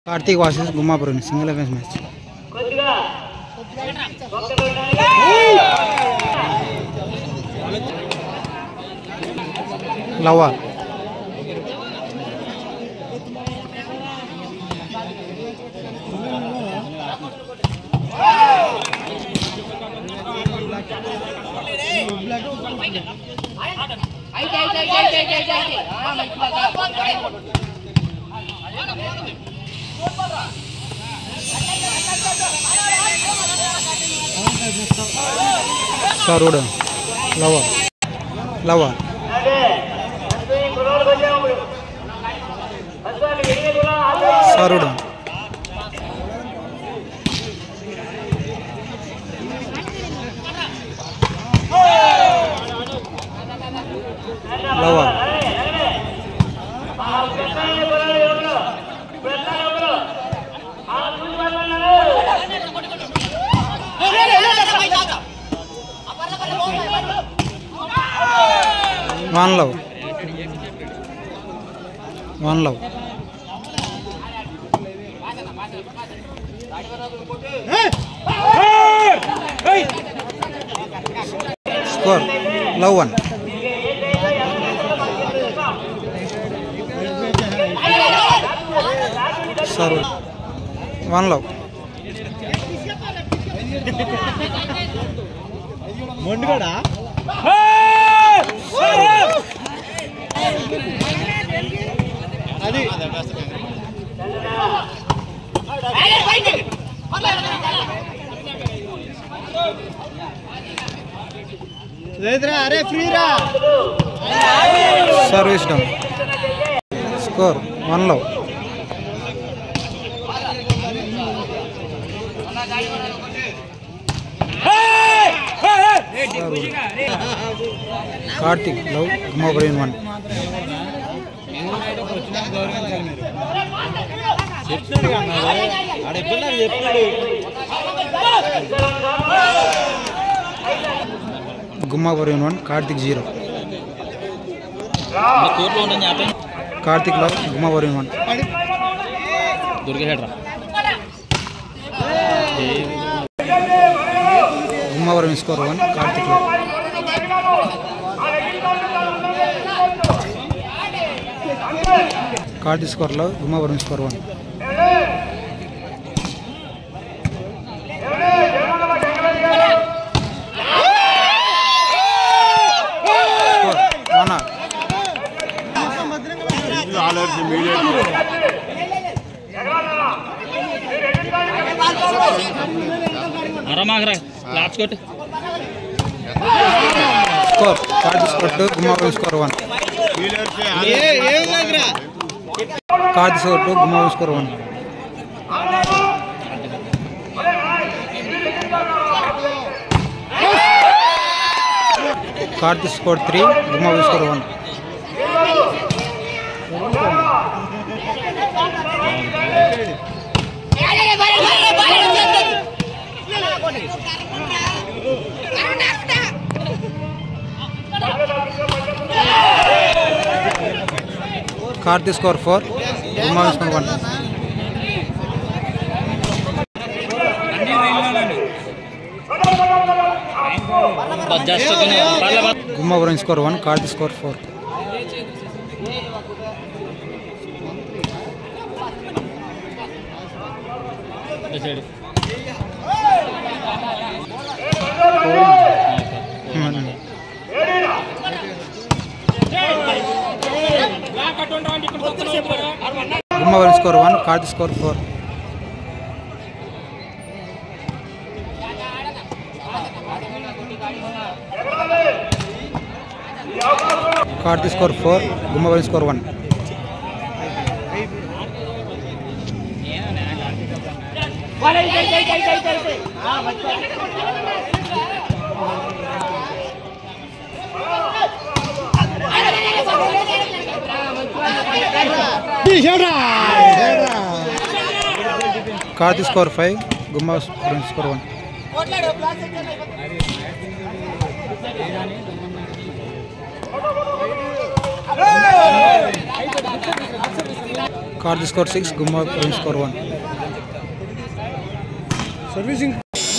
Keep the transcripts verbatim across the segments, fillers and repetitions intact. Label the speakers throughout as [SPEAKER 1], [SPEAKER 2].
[SPEAKER 1] Kartik versus Gummapuram single offence match लवा Saruda lawa lawa Saruda lawa One love, one love. Score, love one. Sorry, one love. Mondgada. అది లేదురా అరే free రా service down score one love Karthik love Gummapuram one Gummapuram one Karthik zero Karthik love Gummapuram one Gummapuram score one Karthik love Karthik score love Gummapuram score one score Karthik score two Gummapuram score one Karthik score two Gummapuram score one Karthik score three Gummapuram score one Karthik score four Gummapuram score one Gummapuram score one Karthik score four Gummapuram score one Karthik score four Karthik score four Gummapuram score one Karthik score five Gummapuram score one Hey! Card score six, Gumma Praveen score one.
[SPEAKER 2] Servicing.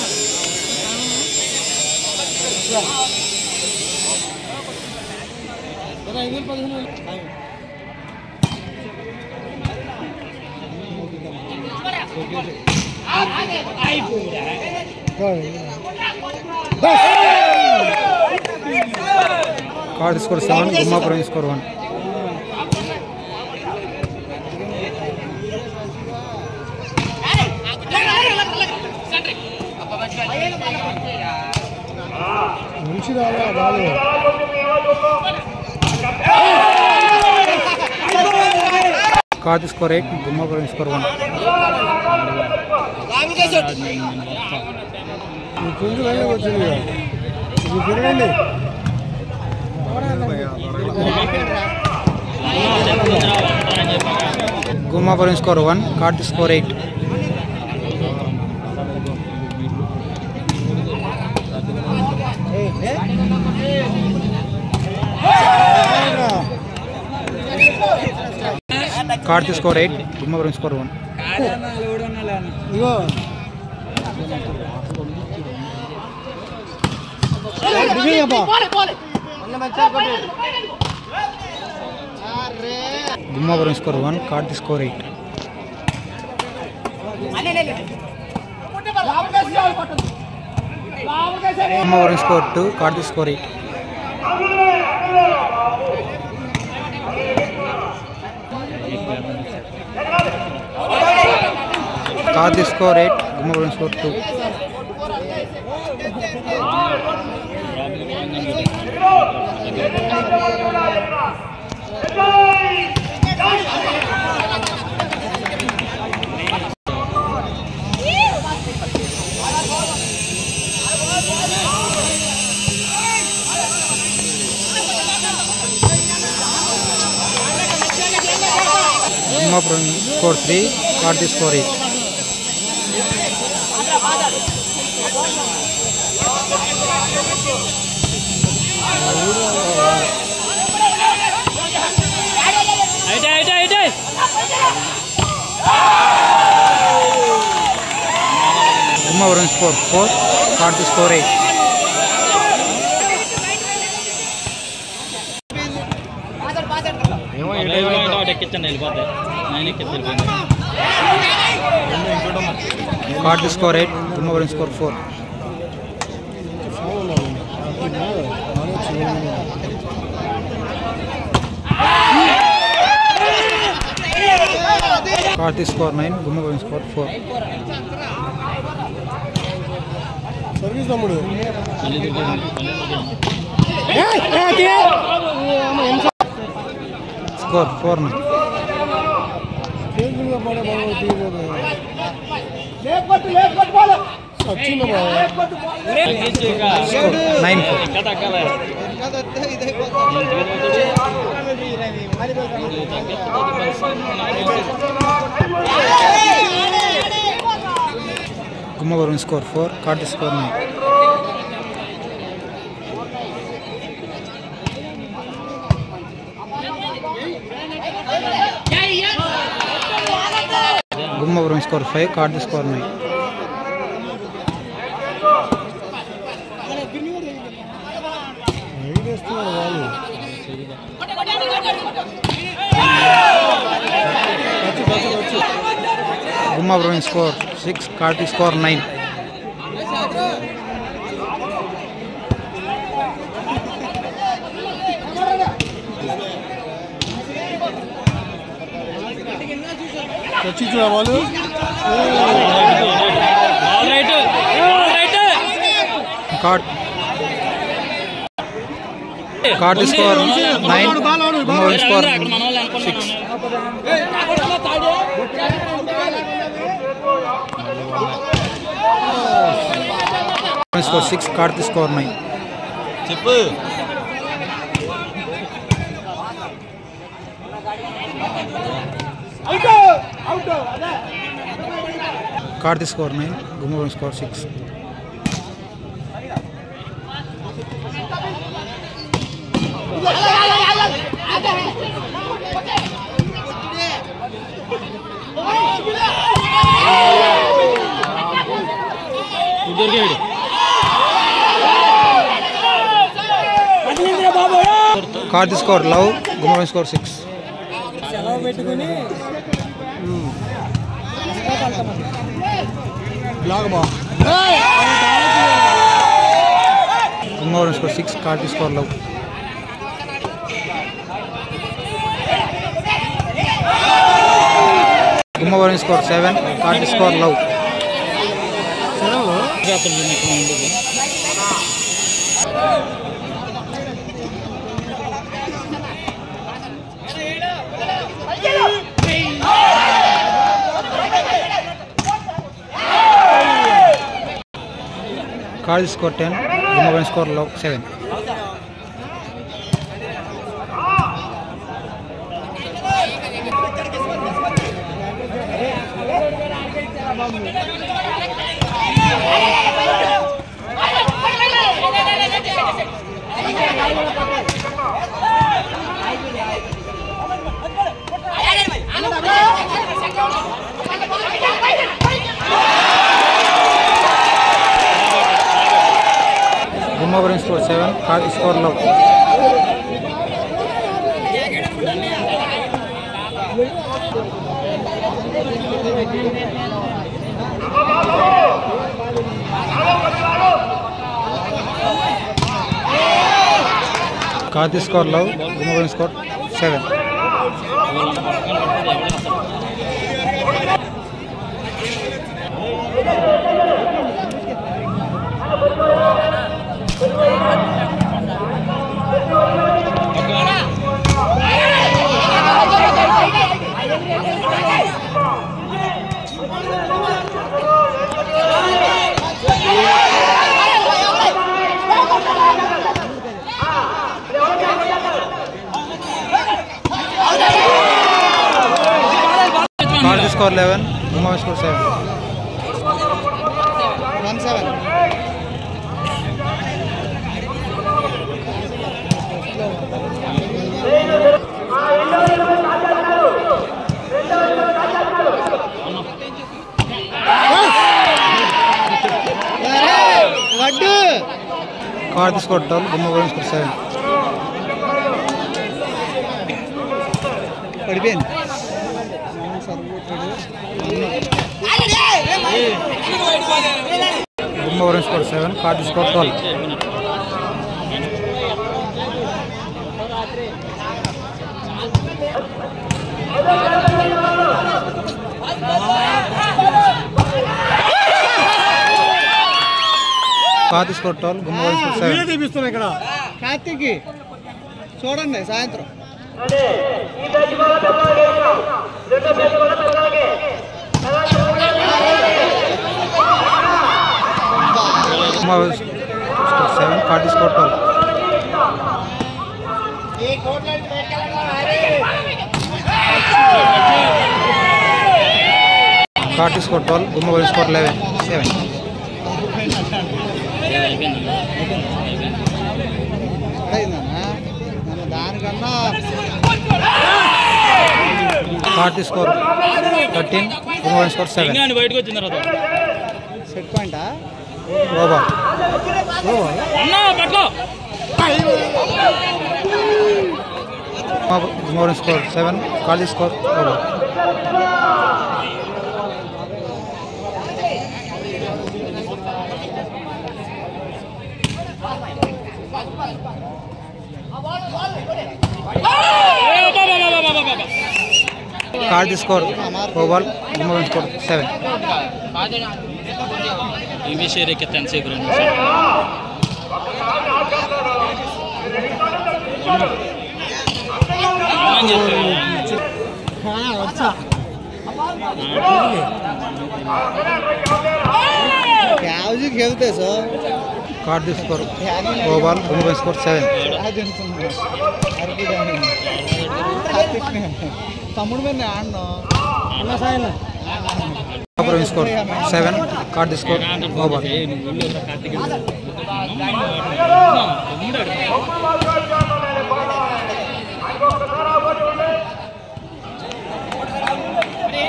[SPEAKER 1] Card score seven, Gumma Praveen score one. Card score eight, Gumma Praveen score one. Gumma Praveen score one, card score eight. Card score eight, Gumma Praveen score one. Gumma Praveen score one, card score eight. Gumma Praveen score two, card score eight. Card score eight, Gumma Praveen score two. Gumma Praveen score three, card score eight. Gumma Praveen score four, card score eight. Card score eight, Gumma Praveen score four. Card score nine, Gumma Praveen score four.
[SPEAKER 2] Service number.
[SPEAKER 1] Score four nine. Nine four. Gumma Praveen score four, card score nine. Gumma Praveen score five, card score nine. Gumma Praveen score six, card score nine. Card card score nine, Gumma Praveen score six. Score six, card score nine. Card score nine, Gumma Praveen score six. Card score love Gumma score six. Gumma score six card score love. Gumma score seven card score love. Card score ten Gumma score love seven. Gumma score seven card score love. Card score love Gumma score seven. Card score eleven Gumma score seven. One seven. Card score twelve Gumma score seven. పడిపోయింది. Gumma score seven card score twelve. Card score twelve Gumma score seven.
[SPEAKER 2] తీపిస్తున్నా ఇక్కడ
[SPEAKER 3] కార్తీక్ చూడండి సాయంత్రం.
[SPEAKER 1] Seven card score twelve. Card score twelve Gumma score eleven seven.
[SPEAKER 3] దానికన్నా
[SPEAKER 1] card score thirteen Gumma score seven.
[SPEAKER 4] బయటకు వచ్చిన తర్వాత
[SPEAKER 3] set పాయింటా
[SPEAKER 1] over. Gumma score seven card score over. Card score over Gumma score seven.
[SPEAKER 4] विषय कितने से
[SPEAKER 3] क्या खेलते sir
[SPEAKER 1] card score oval Gumma score seven
[SPEAKER 3] तमुड़ में आड़ना
[SPEAKER 1] score seven card score oval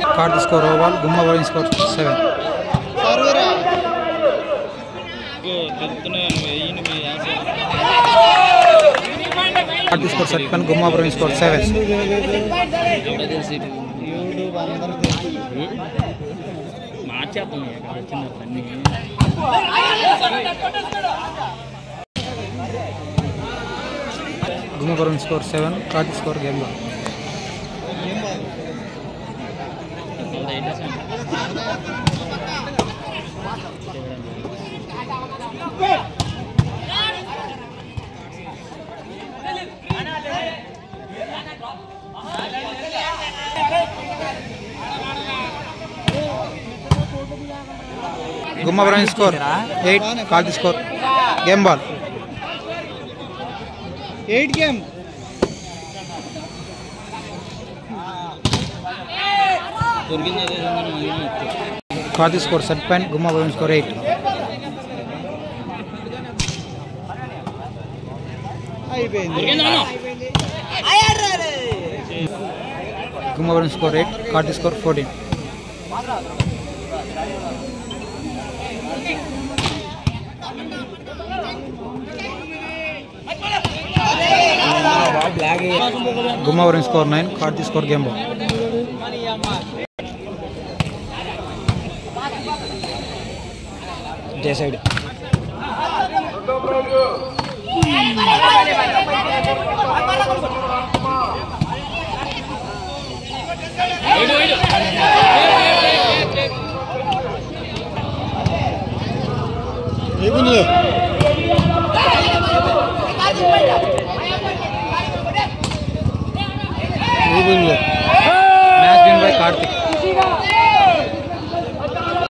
[SPEAKER 1] Card score oval. Gumma bowling score seven.
[SPEAKER 3] సర్వరా
[SPEAKER 1] Card score set pen. Gumma bowling score seven.
[SPEAKER 3] YouTube అందరూ తెలుసు.
[SPEAKER 4] మార్చేస్తాం వచ్చిన అన్ని
[SPEAKER 1] Gumma bowling score seven. Card score game ball. Gumma bowling score eight. Card score game ball.
[SPEAKER 3] Eight game
[SPEAKER 1] Card score set pen. Gumma bowling score eight.
[SPEAKER 3] అయిపోయింది.
[SPEAKER 1] Gumma bowling score eight. Card score fourteen. Gumma bowling score nine. Card score game ball. J side.